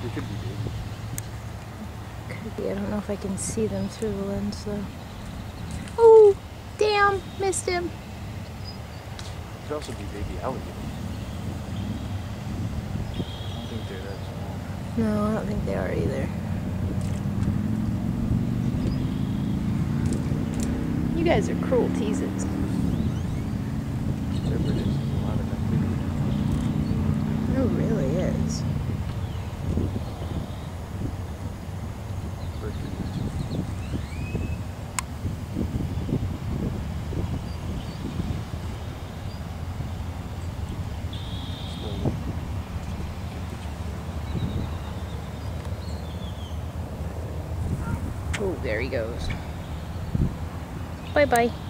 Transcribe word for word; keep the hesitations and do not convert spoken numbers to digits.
They could be babies. Could be. I don't know if I can see them through the lens though. Oh, damn! Missed him. Could also be baby alligators. I don't think they're that small. No, I don't think they are either. You guys are cruel teases. Whatever it is, there's a lot of activity. It really is. Oh, there he goes. Bye-bye.